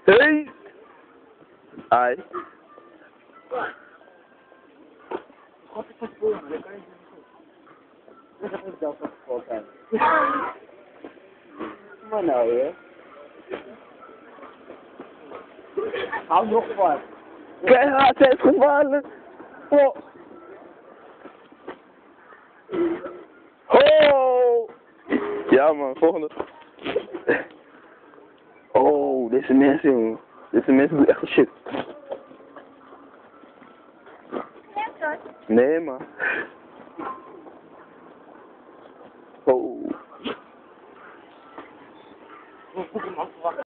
Hey! Ai. Wat is dat voor me? Dat kan je niet. Dat is zelf wat voor zijn. Maar nou, hè? Hou nog wat. Keihard heeft gevallen. Oh. Oh. Ja man, volgende. Oh, deze mensen jongen. Deze mensen doen echt shit. Nee man. Oh.